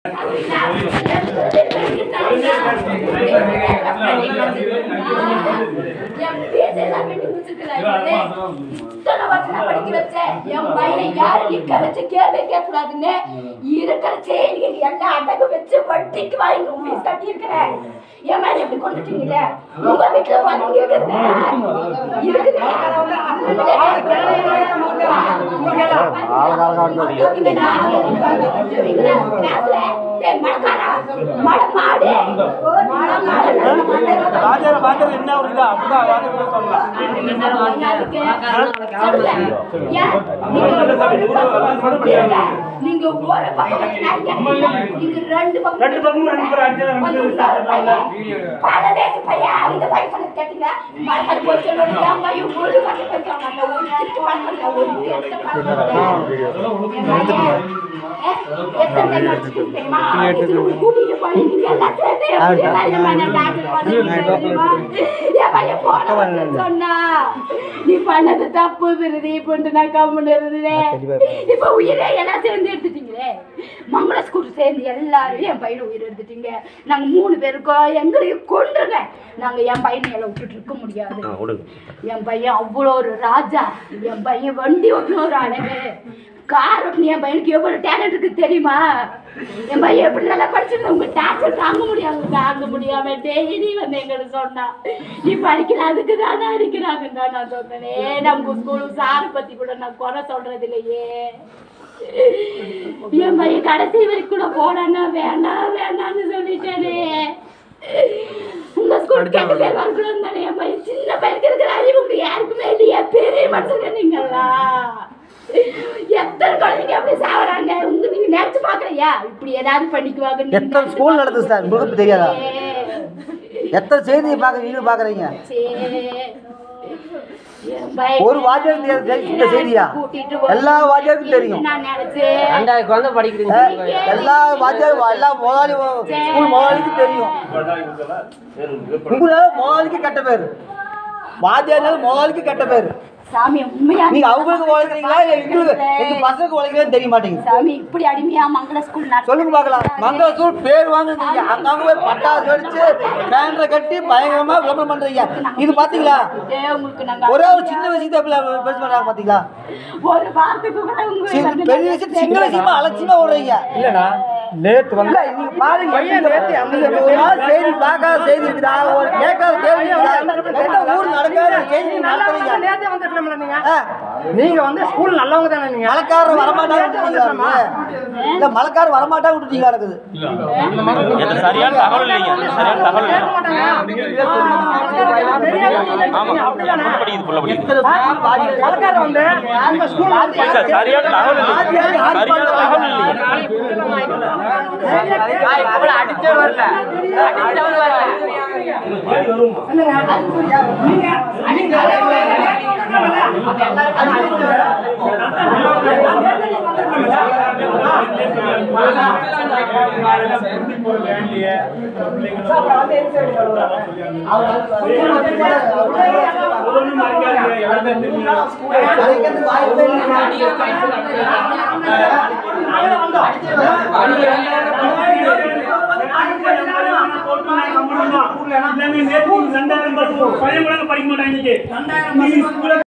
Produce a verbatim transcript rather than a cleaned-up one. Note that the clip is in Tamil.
படிக்க வச்சேன் என் பையனை யாரு நிக்க வச்சு கேள்வி கேட்க கூடாதுன்னு இருக்கிற செயலி எல்லாம் அடகு வச்சு வட்டிக்கு வாங்கி ஃபீஸ் கட்டி இருக்கிறேன். என் மேல எப்படி கொண்டுட்டீங்களே? உங்க வீட்டுல வந்து இருக்குது நீங்க ஒரு பக்கம் ரெண்டு பக்கம் பரதேச பையன் அந்த வயசுல கேட்டீங்க மரக்கல் போய் சொல்லுங்க என் பையன் ஒரு பக்கம் வைக்காம அந்த ஒரு திட்டு பண்ணல ஒரு எத்தனை நடிச்சுட்டு தெரியுமா கூட்டிட்டு போய் நீங்க எல்லாம் சேர்ந்து என் பையன் போன சொன்னா நீ பண்ணது தப்பு விருதி பண்ணிட்டு நான் கம்முன்னு இருந்தேன். இப்ப உயிரை எல்லாம் சேர்ந்து எடுத்துட்டீங்களே. மங்கள ஸ்கூல் சேர்ந்து எல்லாரும் என் பையனை உயிர் எடுத்துட்டீங்க. நாங்க மூணு பேருக்கோம் எங்களையும் கொண்டுங்க. நாங்க என் பையனை எல்லாம் விட்டுட்டு இருக்க முடியாது. என் பையன் அவ்வளோ ஒரு ராஜா. என் பையன் வண்டி ஓட்டுன ஒரு அழகு. கார் ஓட்டுன என் பையனுக்கு எவ்வளவு டேலண்ட் இருக்கு தெரியுமா? என் பையன் எப்படி நல்லா படிச்சிருந்தேன். உங்க டாக்டர் தாங்க முடியாது தாங்க முடியாம டெய்லி வந்து எங்களுக்கு சொன்னா நீ படிக்கிற அதுக்கு தானே அடிக்கிறாங்கன்னு தான் நான் சொன்னேனே. நம்ம ஸ்கூலு சாரை பத்தி கூட நான் குறை சொல்றது இல்லையே. என் பையன் கடைசி வரைக்கும் கூட போனா வேண்டாம் வேண்டாம்னு சொல்லிட்டேனே. உங்க ஸ்கூல் கெட்ட பேர் வரக்கூடாது தானே. என் பையன் சின்ன பையனுக்கு இருக்கிற அறிவு உங்க யாருக்குமே இல்லையா? பெரிய மனுஷங்க நீங்களா? எத்தனை குழந்தைங்க அப்படி சாவறாங்க. உங்க நீங்க நினைச்சு பாக்கலையா இப்படி ஏதாவது பண்ணிக்குவாங்க? எத்தனை ஸ்கூல் நடக்குது சார் உங்களுக்கு தெரியாதா? எத்தனை செய்தியை பாக்க நீங்க பாக்குறீங்க? ஒரு வாத்தியாருக்கு தெரியாது இந்த செய்தியா? எல்லா வாத்தியாருக்கும் தெரியும். ரெண்டாயிரம் குழந்தை படிக்கிறீங்க. எல்லா வாத்தியாரும் எல்லா முதலாளி ஸ்கூல் முதலாளிக்கும் தெரியும். உங்களால முதலாளிக்கு கெட்ட பேரு, வாத்தியாரால முதலாளிக்கு கெட்ட பேரு. சாமி உண்மையா நீங்க அவங்களுக்கு உழைக்கிறீங்களா இல்ல எங்களுக்கு எங்க பசங்களுக்கு உழைக்கிறீங்கன்னு தெரிய மாட்டேங்குது. சாமி இப்படி அடிமையா மங்கள ஸ்கூல் சொல்லுங்க பார்க்கலாம். மங்கள ஸ்கூல் பேர் வாங்குறீங்க, அங்க போய் பட்டாசு வெடிச்சு பேண்டரை கட்டி பயங்கரமா விளம்பரம் பண்றீங்க. இது பாத்தீங்களா? ஒரே ஒரு சின்ன விஷயத்தை பேச மாட்டாங்க பாத்தீங்களா? ஒரு வார்த்தைக்கு கூட உங்க பெரிய விஷயம் சின்ன விஷயமா அலட்சியமா ஓடுறீங்க. இல்லடா நேத்து வந்து நீங்க பாருங்க நேத்து அந்த செய்தி பார்க்காத செய்தி இருக்குதா, ஒரு கேட்காத கேள்வி இருக்குதா, ஊர் நடக்காத செய்தி நடத்துறீங்க. நேத்து வந்துட்டீங்க நீங்க வந்து ஸ்கூல் நல்லவங்க தானே. நீங்க மலக்காரர் வரமாட்டாங்க இல்ல மலக்காரர் வரமாட்டாங்க விட்டுட்டீங்க நடக்குது. சரியான தகவல் இல்லைங்க. சரியான தகவல் மலக்காரர் வந்து அந்த ஸ்கூல் சரியான தகவல் சரியான தகவல் இல்லைங்க. அடிச்சே வரல அடிச்சவர் வரல படிக்க மாட்டாங்க.